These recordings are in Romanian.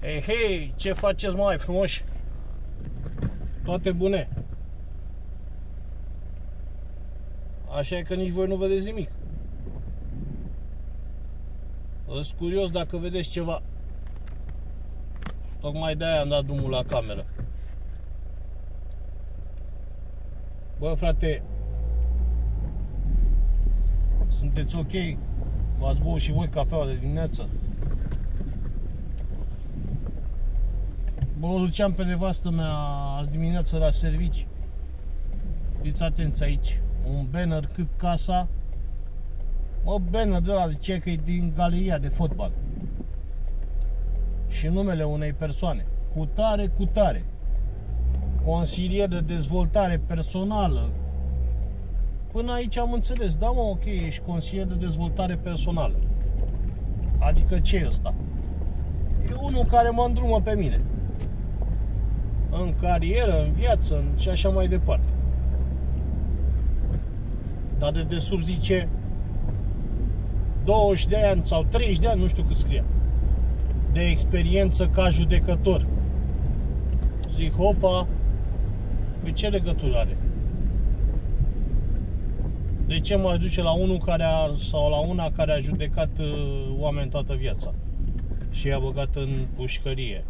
Hei, hei, ce faceți, mai frumoși? Toate bune. Așa e că nici voi nu vedeți nimic. Îs curios dacă vedeți ceva. Tocmai de-aia am dat drumul la cameră. Bă, frate, sunteți ok? V-ați băut și voi cafeaua de dimineață? Bă, o duceam pe nevastă mea azi dimineață la servici. Fiți atenți aici. Un banner cât casa. Mă, banner de ăla, zice că e din galeria de fotbal. Și numele unei persoane. Cu tare. Consilier de dezvoltare personală. Până aici am înțeles. Da, mă, ok, ești consilier de dezvoltare personală. Adică ce e ăsta? E unul care mă îndrumă pe mine. În carieră, în viață, și așa mai departe. Dar de desubt zice 20 de ani sau 30 de ani, nu știu cât scria, de experiență ca judecător. Zic, hopa, pe ce legătură are? De ce m-aș duce la unul sau la una care a judecat oameni toată viața și i-a băgat în pușcărie?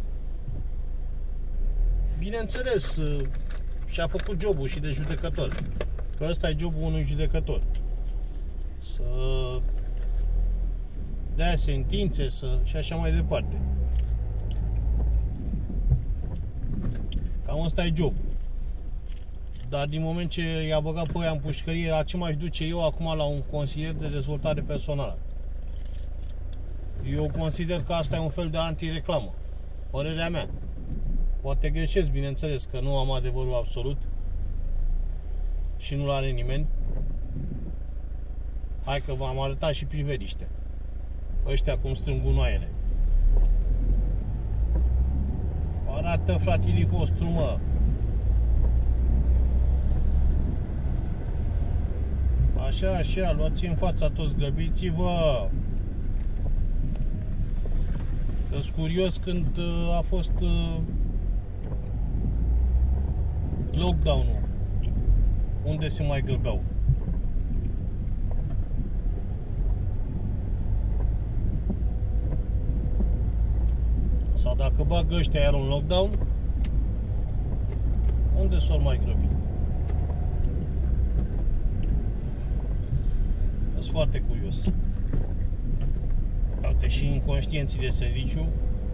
Bineînțeles, și-a făcut jobul și de judecător. Că ăsta e jobul unui judecător. Să dea sentințe și așa mai departe. Cam ăsta e jobul. Dar din moment ce i-a băgat pe ăia în pușcărie, la ce m-aș duce eu acum la un consilier de dezvoltare personală? Eu consider că asta e un fel de antireclamă. Părerea mea. Poate greșesc, bineînțeles, că nu am adevărul absolut și nu-l are nimeni. Hai că v-am arătat și priveliște. Ăștia cum strâng gunoaiele. Arată, fratilii vostru, mă. Așa, luați în fața toți, grăbiți-vă. Că-s curios când a fost lockdown-ul. Unde se mai grăbeau? Sau dacă bagă ăștia iar un lockdown, unde s-or mai grăbi? Sunt foarte curios. Uite, și inconștienții de serviciu.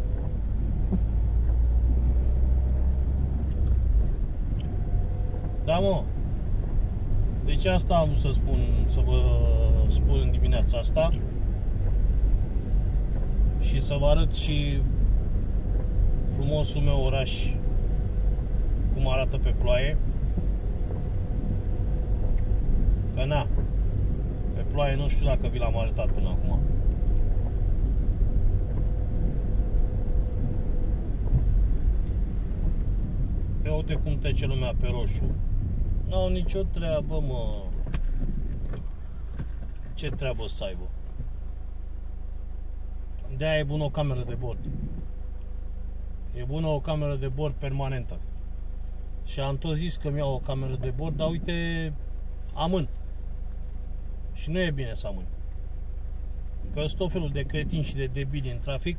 Da, mă. Deci asta am să spun, să vă spun în dimineața asta. Și să vă arăt și frumosul meu oraș cum arată pe ploaie. Că na, pe ploaie nu știu dacă vi l-am arătat până acum. Pe uite cum trece lumea pe roșu. N-au nicio treabă, mă. Ce treabă să aibă? De-aia e bună o cameră de bord. E bună o cameră de bord permanentă. Și am tot zis că mi-au o cameră de bord, dar uite, amân. Și nu e bine să amân. Că sunt tot felul de cretini și de debili în trafic.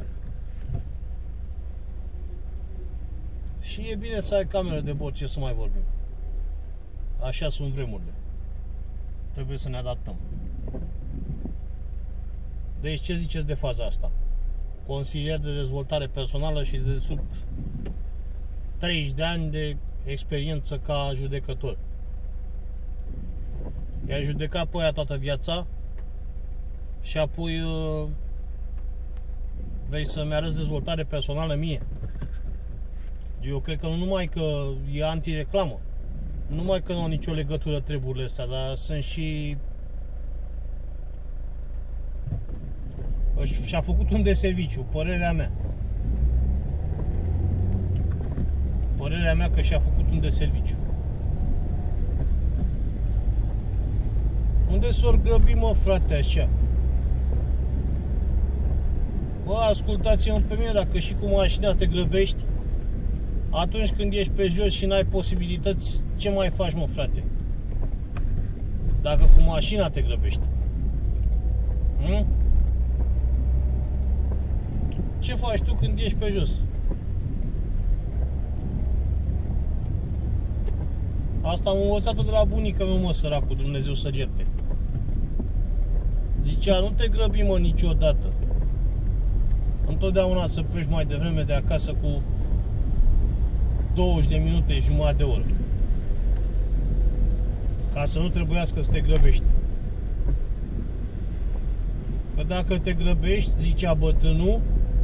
Și e bine să ai cameră de bord, ce să mai vorbim. Așa sunt vremurile. Trebuie să ne adaptăm. Deci ce ziceți de faza asta? Consilier de dezvoltare personală și de sub 30 de ani de experiență ca judecător. I-a judecat pe aia toată viața și apoi vrei să-mi arăți dezvoltare personală mie. Eu cred că nu numai că e antireclamă, nu numai că nu au nicio legătură treburile astea, dar sunt și... Și-a făcut un deserviciu, părerea mea. Părerea mea că și-a făcut un deserviciu. Unde s-or grăbi, mă, frate, așa? Bă, ascultați-mă pe mine, dacă și cu mașina te grăbești, atunci când ești pe jos și n-ai posibilități, ce mai faci, mă, frate? Dacă cu mașina te grăbești. Ce faci tu când ești pe jos? Asta am învățat-o de la bunica mea, mă, săracul, Dumnezeu să-l ierte. Zicea, nu te grăbi, mă, niciodată. Întotdeauna să pleci mai devreme de acasă cu 20 de minute, jumătate de oră. Ca să nu trebuiască să te grăbești. Că dacă te grăbești, zicea bătrânul,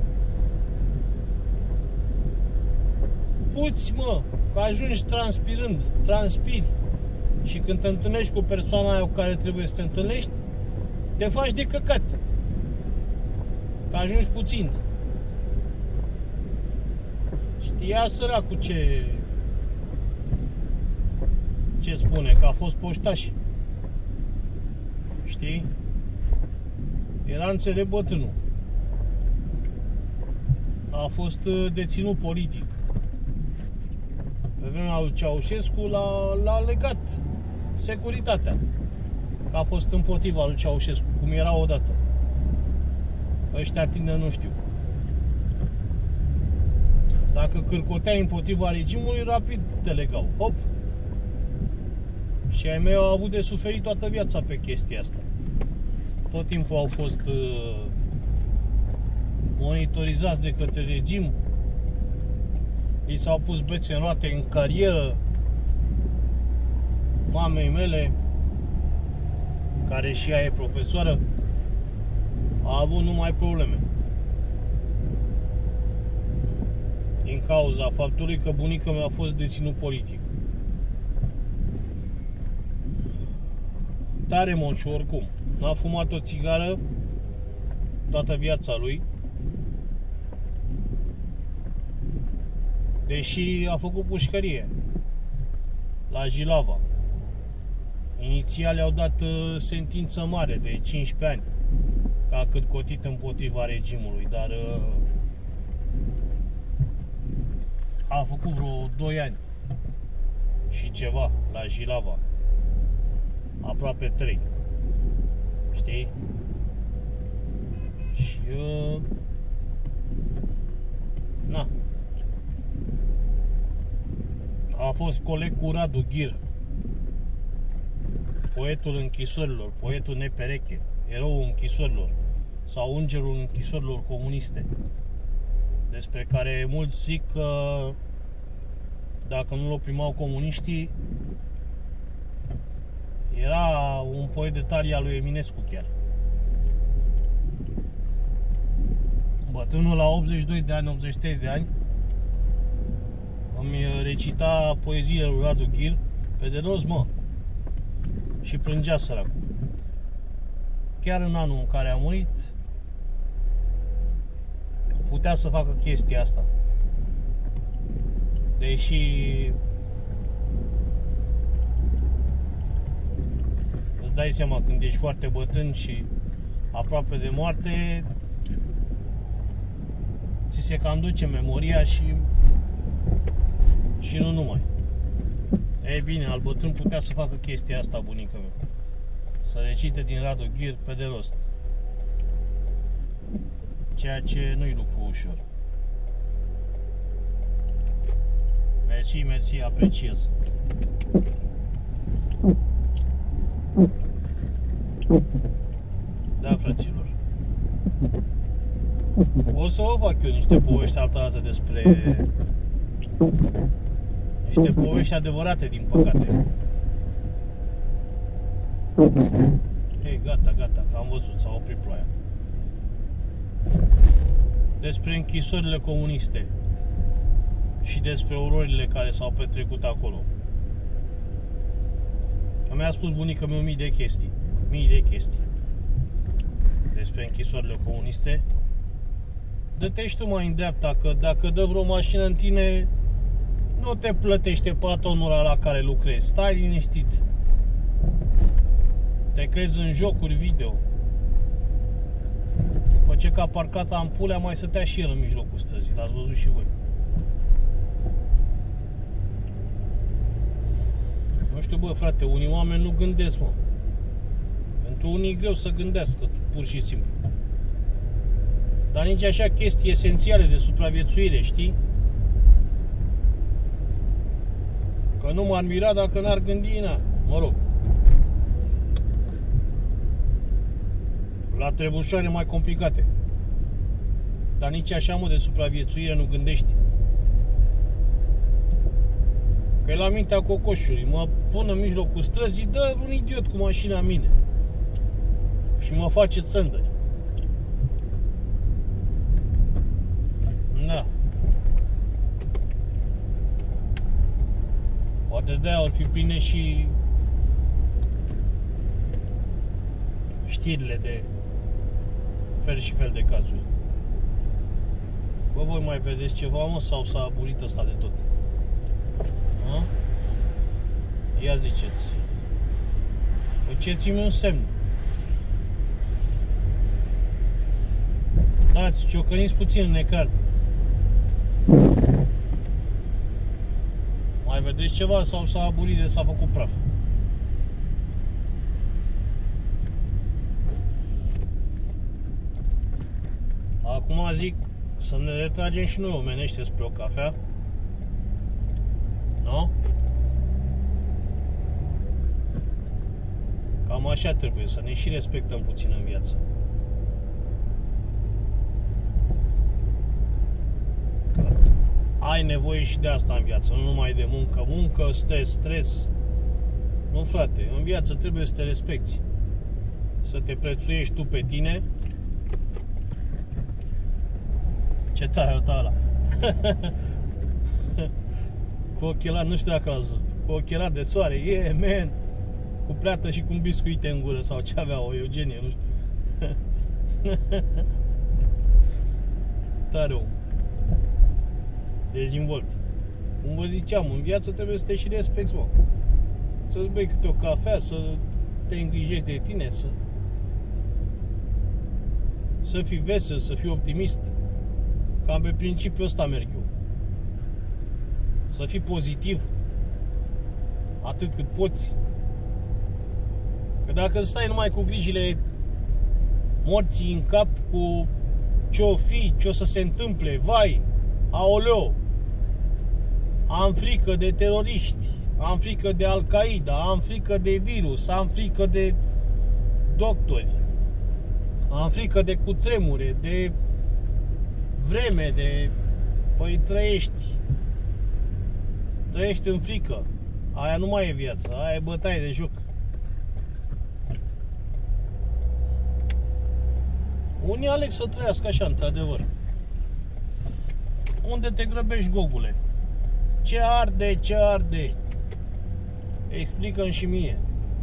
puți, mă, că ajungi transpirând, transpiri. Și când te întâlnești cu persoana aia cu care trebuie să te întâlnești, te faci de căcat. Că ajungi puțin. Știa săracul ce spune, că a fost poștaș. Știi? Era înțelept bătrânul. A fost deținut politic. Pe vremea lui Ceaușescu l-a legat securitatea. Că a fost împotriva lui Ceaușescu, cum era odată. Ăștia tineri nu știu. Dacă cârcoteai împotriva regimului, rapid te legau. Hop! Și ai mei au avut de suferit toată viața pe chestia asta. Tot timpul au fost monitorizați de către regim. Li s-au pus bețe în roate în carieră. Mamei mele, care și ea e profesoară, a avut numai probleme. Din cauza faptului că bunica mea a fost deținut politic. Tare moșu oricum. N-a fumat o țigară toată viața lui. Deși a făcut pușcărie la Jilava. Inițial i-au dat sentință mare de 15 ani, că a cârcotit împotriva regimului, dar a făcut vreo 2 ani și ceva la Jilava. Aproape 3. Știi? Și na. A fost coleg cu Radu Ghir, poetul închisorilor, poetul nepereche, eroul închisorilor sau îngerul închisorilor comuniste, despre care mulți zic că dacă nu-l oprimau comuniștii, era un poet de talia lui Eminescu chiar. Bătrânul la 82 de ani, 83 de ani, îmi recita poeziile lui Radu Ghir pe de rost, mă, și plângea săracul. Chiar în anul în care a murit, putea să facă chestia asta. Deși îți dai seama, când ești foarte bătrân și aproape de moarte, ți se cam duce memoria și nu numai. Ei bine, al bătrân putea să facă chestia asta, bunica mea. Să recite din Radu Ghir pe de rost. Ceea ce nu-i lucru ușor. Mersi, mersi, apreciez. Da, fraților. O să vă fac eu niște povești altă dată despre niște povești adevărate, din păcate. Ei, gata, gata, că am văzut, s-a oprit ploaia. Despre închisorile comuniste și despre ororile care s-au petrecut acolo. Mi-a spus bunica mea mii de chestii despre închisorile comuniste. Dă-te și tu mai în dreapta, că dacă dă vreo mașină în tine, nu te plătește patronul la care lucrezi. Stai liniștit. Te crezi în jocuri video. După ce că a parcat ampulea, mai stătea și el în mijlocul străzii. L-ați văzut și voi. Nu știu, bă, frate, unii oameni nu gândesc, mă. Pentru unii e greu să gândească, pur și simplu. Dar nici așa chestii esențiale de supraviețuire, știi? Că nu m-ar mira dacă n-ar gândi, na, mă rog. La trebușoare mai complicate. Dar nici așa, mă, de supraviețuire nu gândești. Că e la mintea cocoșului. Mă pun în mijlocul străzii, dă un idiot cu mașina în mine. Și mă face țândări. Da. Poate de-aia or fi pline și știrile de fel și fel de cazuri. Bă, voi mai vedeți ceva, mă, sau s-a aburit ăsta de tot? A? Ia ziceți. Faceți-mi un semn. Dați, ciocăniți puțin în ecran. Mai vedeți ceva sau s-a aburit de s-a făcut praf? Acum zic să ne retragem și noi omenește spre o cafea. Nu? Cam așa trebuie, să ne și respectăm puțin în viață. Că ai nevoie și de asta în viață, nu numai de muncă. Muncă, stres. Nu, frate, în viață trebuie să te respecti. Să te prețuiești tu pe tine. Ce tare o ăla. Cu ochelari, nu știu dacă l-ați văzut. Cu ochelari de soare, yeah, man. Cu pleată și cu un biscuit în gură sau ce avea, o Eugenie, nu știu. Tare om. Dezvolt. Cum vă ziceam, în viață trebuie să te și respecti, mă. Să-ți bei câte o cafea, să te îngrijești de tine, să fii vesel, să fii optimist. Cam pe principiul ăsta merg eu. Să fii pozitiv atât cât poți. Că dacă stai numai cu grijile morții în cap, cu ce-o fi, ce-o să se întâmple, vai, aoleo, am frică de teroriști, am frică de Al-Qaeda, am frică de virus, am frică de doctori, am frică de cutremure, de vreme, de... Păi trăiești în frică. Aia nu mai e viață, aia e bătaie de joc. Unii aleg să trăiască așa, într-adevăr. Unde te grăbești, gogule? Ce arde, ce arde? Explică-mi și mie.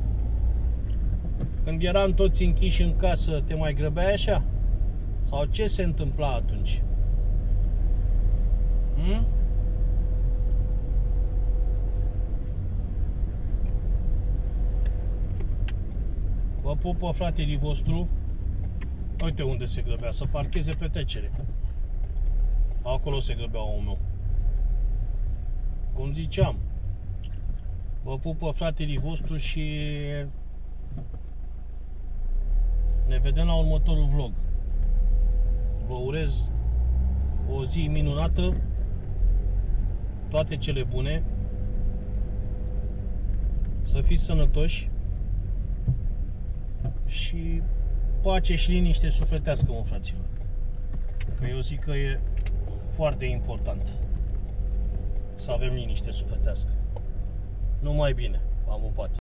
Când eram toți închiși în casă, te mai grăbeai așa? Sau ce se întâmpla atunci? Vă pupă fratele vostru. Uite unde se grăbea, să parcheze pe trecere. Acolo se grăbea omul meu. Cum ziceam, vă pupă fratele vostru și ne vedem la următorul vlog. Vă urez o zi minunată, toate cele bune, să fiți sănătoși și pace și liniște sufletească, mă, fraților. Că eu zic că e foarte important să avem liniște sufletească. Numai bine, v-am pupat.